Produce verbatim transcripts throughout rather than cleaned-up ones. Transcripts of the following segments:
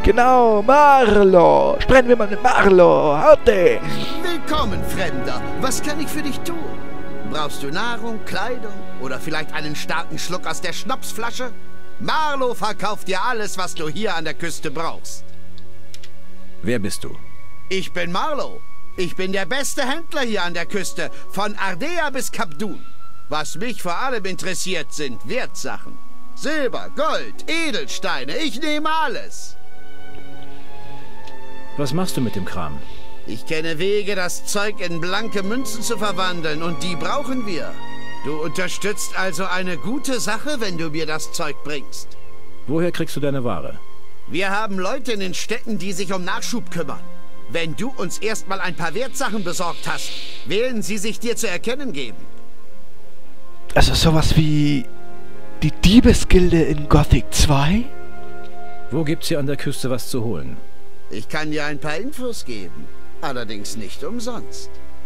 Genau, Marlo. Sprechen wir mal mit Marlo. Haute. Willkommen, Fremder. Was kann ich für dich tun? Brauchst du Nahrung, Kleidung oder vielleicht einen starken Schluck aus der Schnapsflasche? Marlo verkauft dir alles, was du hier an der Küste brauchst. Wer bist du? Ich bin Marlo. Ich bin der beste Händler hier an der Küste, von Ardea bis Kap Dun. Was mich vor allem interessiert, sind Wertsachen. Silber, Gold, Edelsteine, ich nehme alles. Was machst du mit dem Kram? Ich kenne Wege, das Zeug in blanke Münzen zu verwandeln, und die brauchen wir. Du unterstützt also eine gute Sache, wenn du mir das Zeug bringst. Woher kriegst du deine Ware? Wir haben Leute in den Städten, die sich um Nachschub kümmern. Wenn du uns erstmal ein paar Wertsachen besorgt hast, werden sie sich dir zu erkennen geben. Also sowas wie die Diebesgilde in Gothic zwei? Wo gibt's hier an der Küste was zu holen? Ich kann dir ein paar Infos geben, allerdings nicht umsonst.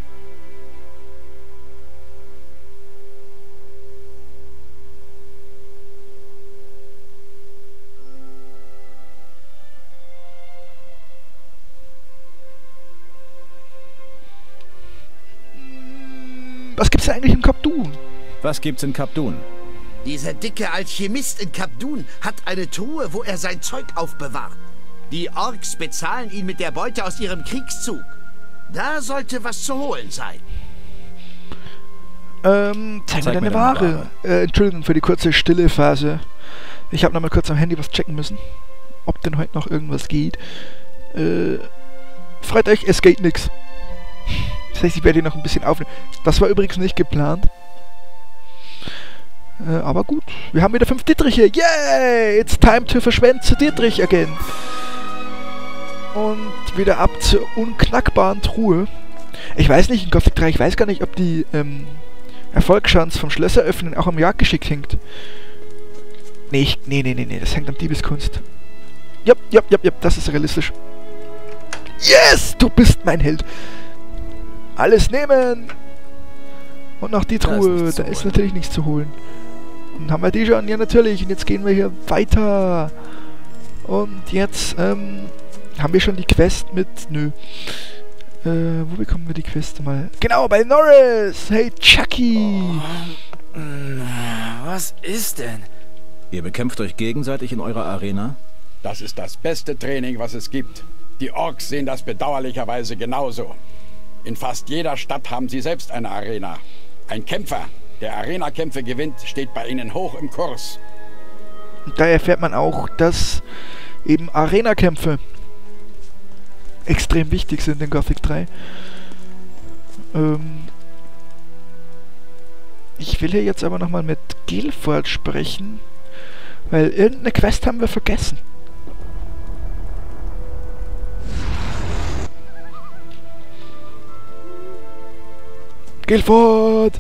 Was gibt's denn eigentlich in Kap Dun? Was gibt's in Kap Dun? Dieser dicke Alchemist in Kap Dun hat eine Truhe, wo er sein Zeug aufbewahrt. Die Orks bezahlen ihn mit der Beute aus ihrem Kriegszug. Da sollte was zu holen sein. Ähm, zeig, zeig mir deine mir Ware. deine Ware. Äh, Entschuldigung für die kurze stille Phase. Ich habe noch mal kurz am Handy was checken müssen. Ob denn heute noch irgendwas geht. Äh, freut euch, es geht nix. Das heißt, ich werde hier noch ein bisschen aufnehmen. Das war übrigens nicht geplant. Äh, aber gut. Wir haben wieder fünf Dietriche. Yay! It's time to verschwenden zu Dietrich again. Und wieder ab zur unknackbaren Truhe. Ich weiß nicht, in Gothic drei, ich weiß gar nicht, ob die ähm, Erfolgschance vom Schlösser öffnen auch am Jagdgeschick hängt. Nee, ich, nee, nee, nee, nee, das hängt am Diebeskunst. Jupp, jupp, jupp, jupp, das ist realistisch. Yes! Du bist mein Held! Alles nehmen! Und noch die Truhe, da ist natürlich nichts zu holen. Und haben wir die schon? Ja, natürlich. Und jetzt gehen wir hier weiter. Und jetzt, ähm, haben wir schon die Quest mit... Nö. Äh, wo bekommen wir die Quest mal? Genau, bei Norris! Hey, Chucky! Oh, was ist denn? Ihr bekämpft euch gegenseitig in eurer Arena? Das ist das beste Training, was es gibt. Die Orks sehen das bedauerlicherweise genauso. In fast jeder Stadt haben sie selbst eine Arena. Ein Kämpfer, der Arena-Kämpfe gewinnt, steht bei ihnen hoch im Kurs. Und da erfährt man auch, dass eben Arena-Kämpfe extrem wichtig sind in Gothic drei. Ähm ich will hier jetzt aber nochmal mit Guilford sprechen, weil irgendeine Quest haben wir vergessen. Guilford!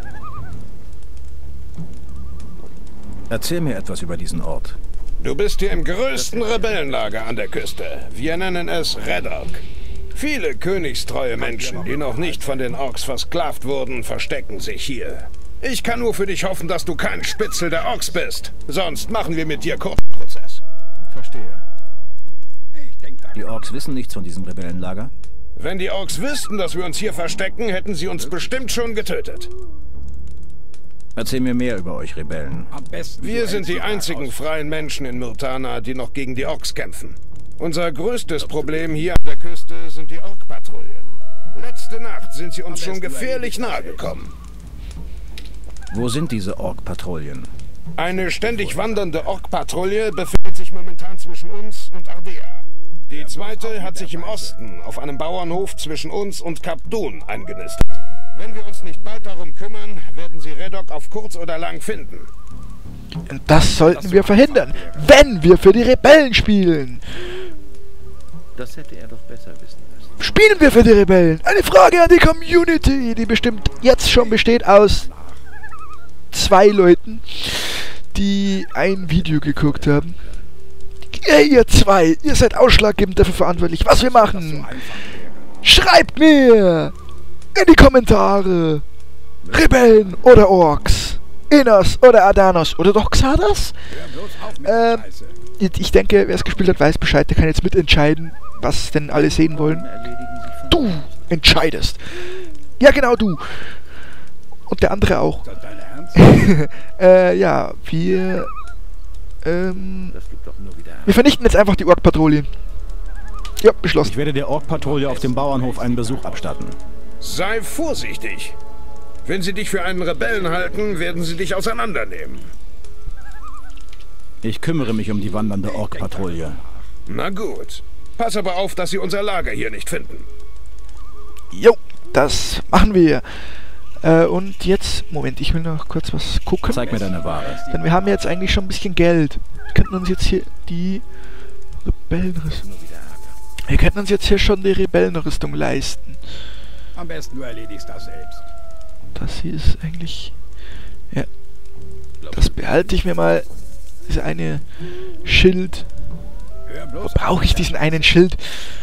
Erzähl mir etwas über diesen Ort. Du bist hier im größten Rebellenlager an der Küste. Wir nennen es Red Orc. Viele königstreue Menschen, die noch nicht von den Orks versklavt wurden, verstecken sich hier. Ich kann nur für dich hoffen, dass du kein Spitzel der Orks bist. Sonst machen wir mit dir Kurzprozess. Verstehe. Die Orks wissen nichts von diesem Rebellenlager? Wenn die Orks wüssten, dass wir uns hier verstecken, hätten sie uns bestimmt schon getötet. Erzähl mir mehr über euch Rebellen. Wir sind die einzigen freien Menschen in Myrtana, die noch gegen die Orks kämpfen. Unser größtes Problem hier an der Küste sind die Ork-Patrouillen. Letzte Nacht sind sie uns schon gefährlich nahe gekommen. Wo sind diese Ork-Patrouillen? Eine ständig wandernde Ork-Patrouille befindet sich momentan zwischen uns und Ardea. Die zweite hat sich im Osten auf einem Bauernhof zwischen uns und Kap Dun eingenistet. Wenn wir uns nicht bald darum kümmern, werden sie Red Orc auf kurz oder lang finden. Und das sollten wir verhindern, wenn wir für die Rebellen spielen. Das hätte er doch besser wissen müssen. Spielen wir für die Rebellen? Eine Frage an die Community, die bestimmt jetzt schon besteht aus zwei Leuten, die ein Video geguckt haben. Hey, ihr zwei, ihr seid ausschlaggebend dafür verantwortlich, was wir machen. Schreibt mir in die Kommentare, Rebellen oder Orks. Enos oder Adanos oder doch Xardas? Ähm, ich denke, wer es gespielt hat, weiß Bescheid. Der kann jetzt mitentscheiden, was denn alle sehen wollen. Du entscheidest. Ja, genau, du. Und der andere auch. äh, ja, wir... Ähm... Wir vernichten jetzt einfach die Ork-Patrouillen. Ja, beschlossen. Ich werde der Ork-Patrouille auf dem Bauernhof einen Besuch abstatten. Sei vorsichtig. Wenn sie dich für einen Rebellen halten, werden sie dich auseinandernehmen. Ich kümmere mich um die wandernde Ork-Patrouille. Na gut. Pass aber auf, dass sie unser Lager hier nicht finden. Jo, das machen wir. Äh, und jetzt... Moment, ich will noch kurz was gucken. Zeig mir deine Ware. Denn wir haben jetzt eigentlich schon ein bisschen Geld. Wir könnten uns jetzt hier die Rebellenrüstung... Wir könnten uns jetzt hier schon die Rebellenrüstung leisten. Am besten du erledigst das selbst. Das hier ist eigentlich... Ja. Das behalte ich mir mal. Diese eine Schild. Wo brauche ich diesen einen Schild?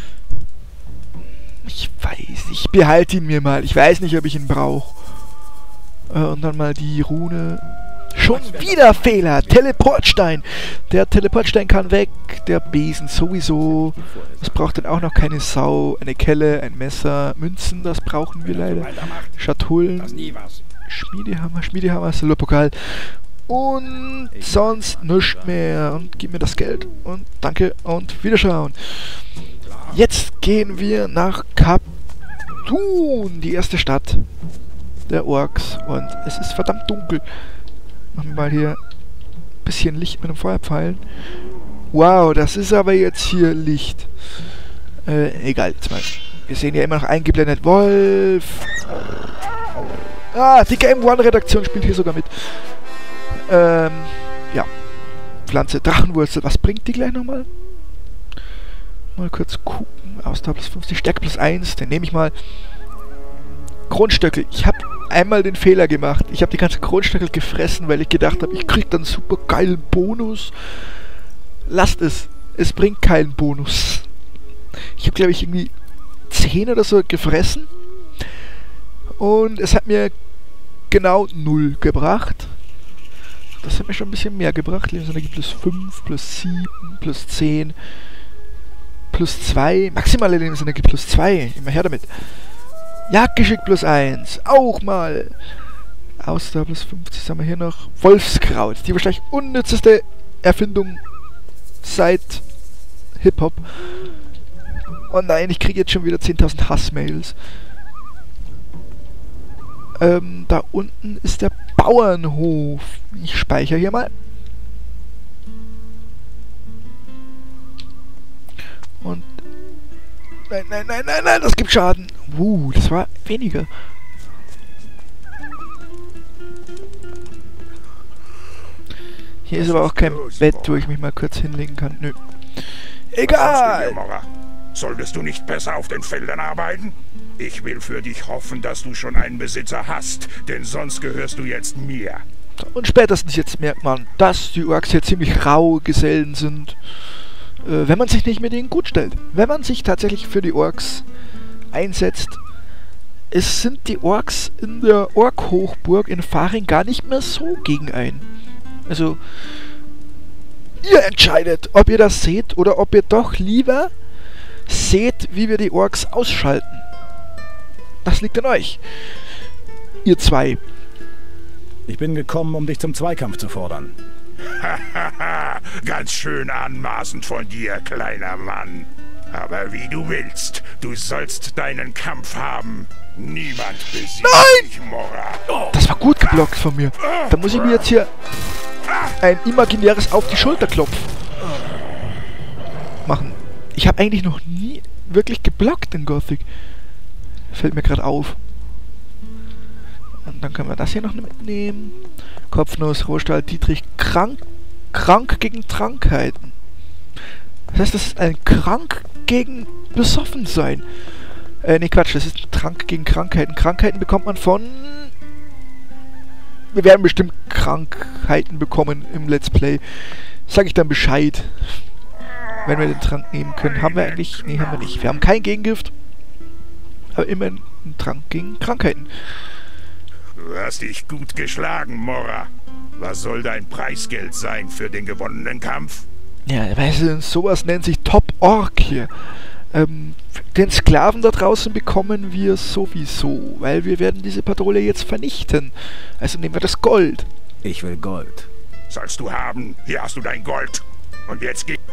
Ich weiß, ich behalte ihn mir mal. Ich weiß nicht, ob ich ihn brauche. Äh, und dann mal die Rune. Schon wieder Fehler. Teleportstein. Der Teleportstein kann weg. Der Besen sowieso. Das braucht dann auch noch keine Sau. Eine Kelle, ein Messer, Münzen, das brauchen wir leider. Schatullen. Schmiedehammer, Schmiedehammer, Silberpokal. Und sonst nichts mehr. Und gib mir das Geld. Und danke und Wiederschauen. Jetzt gehen wir nach Khabdun, die erste Stadt der Orks. Und es ist verdammt dunkel. Machen wir mal hier ein bisschen Licht mit dem Feuerpfeilen. Wow, das ist aber jetzt hier Licht. Äh, egal, jetzt mal. Wir sehen ja immer noch eingeblendet. Wolf. Ah, die Game One Redaktion spielt hier sogar mit. Ähm, ja. Pflanze, Drachenwurzel. Was bringt die gleich nochmal? Mal kurz gucken. Ausdauer plus fünfzig, Stärke plus eins. Den nehme ich mal. Kronstöckel. Ich habe einmal den Fehler gemacht. Ich habe die ganze Kronstöckel gefressen, weil ich gedacht habe, ich kriege dann super geilen Bonus. Lasst es. Es bringt keinen Bonus. Ich habe, glaube ich, irgendwie zehn oder so gefressen. Und es hat mir genau null gebracht. Das hat mir schon ein bisschen mehr gebracht. Lebensenergie plus fünf, plus sieben, plus zehn, plus zwei. Maximale Lebensenergie plus zwei. Immer her damit. Jagdgeschick plus eins. Auch mal. Ausdauer plus fünfzig. Was haben wir hier noch? Wolfskraut. Die wahrscheinlich unnützeste Erfindung seit Hip-Hop. Oh nein, ich kriege jetzt schon wieder zehntausend Hassmails. Ähm, da unten ist der Bauernhof. Ich speichere hier mal. Und... Nein, nein, nein, nein, nein, das gibt Schaden. Uh, das war weniger. Hier ist aber auch kein Bett, wo ich mich mal kurz hinlegen kann. Nö. Egal! Solltest du nicht besser auf den Feldern arbeiten? Ich will für dich hoffen, dass du schon einen Besitzer hast, denn sonst gehörst du jetzt mir. Und spätestens jetzt merkt man, dass die Orks hier ziemlich rau Gesellen sind, äh, wenn man sich nicht mit ihnen gut stellt. Wenn man sich tatsächlich für die Orks einsetzt. Es sind die Orks in der Ork-Hochburg in Faring gar nicht mehr so gegen einen. Also, ihr entscheidet, ob ihr das seht oder ob ihr doch lieber seht, wie wir die Orks ausschalten. Das liegt an euch. Ihr zwei. Ich bin gekommen, um dich zum Zweikampf zu fordern. Hahaha, ganz schön anmaßend von dir, kleiner Mann. Aber wie du willst, du sollst deinen Kampf haben. Niemand besiegt dich, Mora. Das war gut geblockt von mir. Da muss ich mir jetzt hier ein imaginäres auf die Schulter klopfen machen. Ich habe eigentlich noch nie wirklich geblockt in Gothic. Fällt mir gerade auf. Und dann können wir das hier noch mitnehmen. Kopfnuss, Rohstahl, Dietrich, krank, krank gegen Krankheiten. Das heißt, das ist ein Krank gegen Besoffensein. Äh, nee, Quatsch, das ist ein Trank gegen Krankheiten. Krankheiten bekommt man von... Wir werden bestimmt Krankheiten bekommen im Let's Play. Sag ich dann Bescheid. Wenn wir den Trank nehmen können. Haben wir eigentlich... Nee, haben wir nicht. Wir haben kein Gegengift. Aber immerhin einen Trank gegen Krankheiten. Du hast dich gut geschlagen, Mora. Was soll dein Preisgeld sein für den gewonnenen Kampf? Ja, weißt du, sowas nennt sich Top-Ork hier. Ähm, den Sklaven da draußen bekommen wir sowieso, weil wir werden diese Patrouille jetzt vernichten. Also nehmen wir das Gold. Ich will Gold. Sollst du haben. Hier hast du dein Gold. Und jetzt geh...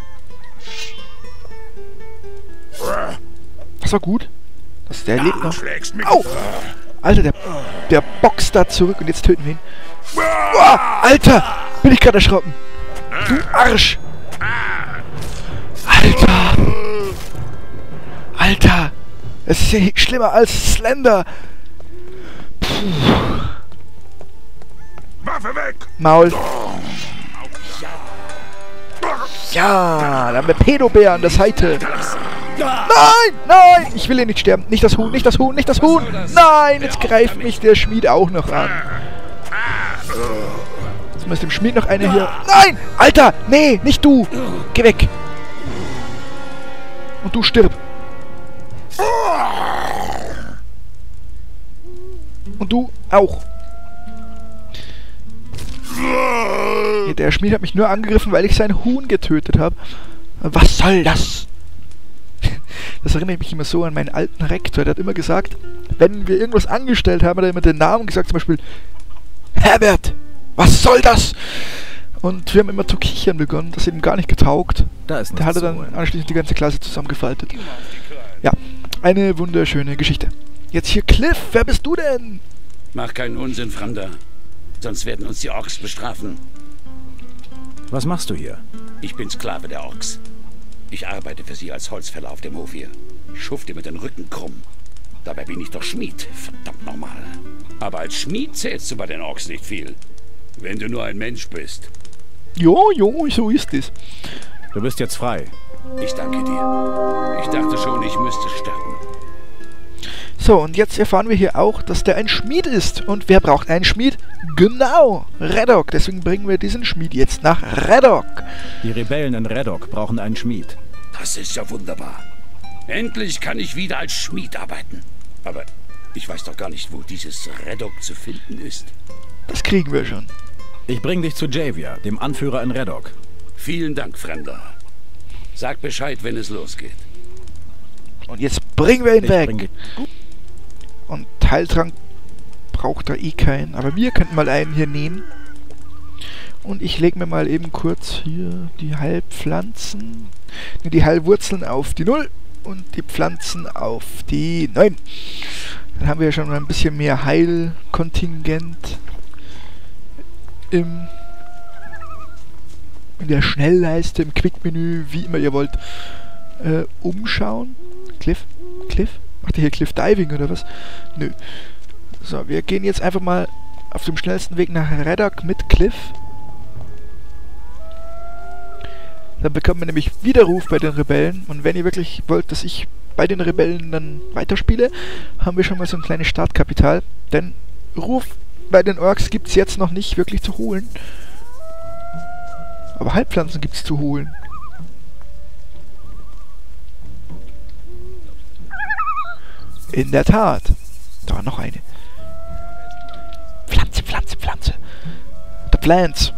Das war gut. Das, der lebt Du noch. schlägst mich. Au! Alter, der, der boxt da zurück und jetzt töten wir ihn. Uah, Alter! Bin ich gerade erschrocken. Du Arsch! Alter! Alter! Es ist ja schlimmer als Slender! Puh. Waffe weg! Maul! Ja! Da haben wir Pedobär an der Seite! Nein! Nein! Ich will hier nicht sterben! Nicht das Huhn! Nicht das Huhn! Nicht das Huhn! Nein! Jetzt greift mich der Schmied auch noch an! Jetzt muss dem Schmied noch eine hier... Nein! Alter! Nee! Nicht du! Geh weg! Und du stirb! Und du auch! Hier, der Schmied hat mich nur angegriffen, weil ich sein Huhn getötet habe. Was soll das? Das erinnert mich immer so an meinen alten Rektor. Der hat immer gesagt, wenn wir irgendwas angestellt haben, hat er immer den Namen gesagt, zum Beispiel Herbert, was soll das? Und wir haben immer zu kichern begonnen, das hat ihm gar nicht getaugt. Da ist Der hatte dann so. anschließend die ganze Klasse zusammengefaltet. Ja, eine wunderschöne Geschichte. Jetzt hier Cliff, wer bist du denn? Mach keinen Unsinn, Fremder. Sonst werden uns die Orks bestrafen. Was machst du hier? Ich bin Sklave der Orks. Ich arbeite für sie als Holzfäller auf dem Hof hier. Ich schufte mit den Rücken krumm. Dabei bin ich doch Schmied. Verdammt nochmal. Aber als Schmied zählst du bei den Orks nicht viel. Wenn du nur ein Mensch bist. Jo, jo, so ist es. Du bist jetzt frei. Ich danke dir. Ich dachte schon, ich müsste sterben. So, und jetzt erfahren wir hier auch, dass der ein Schmied ist. Und wer braucht einen Schmied? Genau, Redok. Deswegen bringen wir diesen Schmied jetzt nach Redok. Die Rebellen in Redok brauchen einen Schmied. Das ist ja wunderbar. Endlich kann ich wieder als Schmied arbeiten. Aber ich weiß doch gar nicht, wo dieses Redok zu finden ist. Das kriegen wir schon. Ich bring dich zu Javier, dem Anführer in Redok. Vielen Dank, Fremder. Sag Bescheid, wenn es losgeht. Und jetzt bringen wir ihn Ich weg. bring dich- Und Heiltrank braucht er eh keinen. Aber wir könnten mal einen hier nehmen. Und ich lege mir mal eben kurz hier die Heilpflanzen, ne, die Heilwurzeln auf die null und die Pflanzen auf die neun. Dann haben wir ja schon mal ein bisschen mehr Heilkontingent im in der Schnellleiste, im Quick-Menü, wie immer ihr wollt, äh, umschauen. Cliff? Cliff? Macht ihr hier Cliff Diving oder was? Nö. So, wir gehen jetzt einfach mal auf dem schnellsten Weg nach Redok mit Cliff. Dann bekommen wir nämlich Widerruf bei den Rebellen. Und wenn ihr wirklich wollt, dass ich bei den Rebellen dann weiterspiele, haben wir schon mal so ein kleines Startkapital. Denn Ruf bei den Orks gibt es jetzt noch nicht wirklich zu holen. Aber Heilpflanzen gibt es zu holen. In der Tat. Da noch eine. Pflanze, Pflanze, Pflanze. The Plants.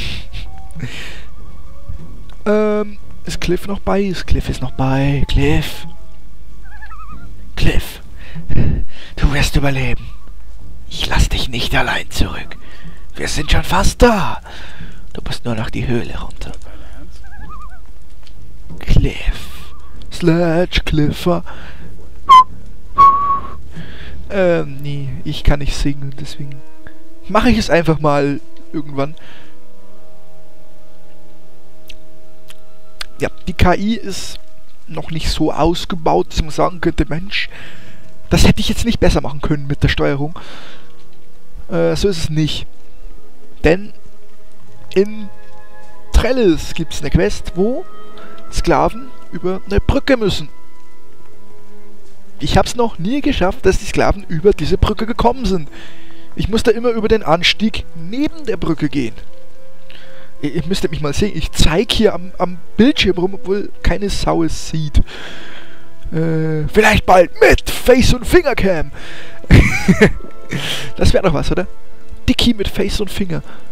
ähm, ist Cliff noch bei? Ist Cliff ist noch bei. Cliff. Cliff. Du wirst überleben. Ich lass dich nicht allein zurück. Wir sind schon fast da. Du musst nur noch die Höhle runter. Cliff. Sledge Cliffer. Ähm, nee, ich kann nicht singen, deswegen mache ich es einfach mal irgendwann. Ja, die K I ist noch nicht so ausgebaut, dass man sagen könnte, Mensch, das hätte ich jetzt nicht besser machen können mit der Steuerung. Äh, so ist es nicht. Denn in Trellis gibt es eine Quest, wo Sklaven über eine Brücke müssen. Ich habe es noch nie geschafft, dass die Sklaven über diese Brücke gekommen sind. Ich musste immer über den Anstieg neben der Brücke gehen. Ihr, ihr müsstet mich mal sehen. Ich zeige hier am, am Bildschirm rum, obwohl keine Sau es sieht. Äh, vielleicht bald mit Face- und Fingercam. Das wäre doch was, oder? Dicky mit Face und Finger.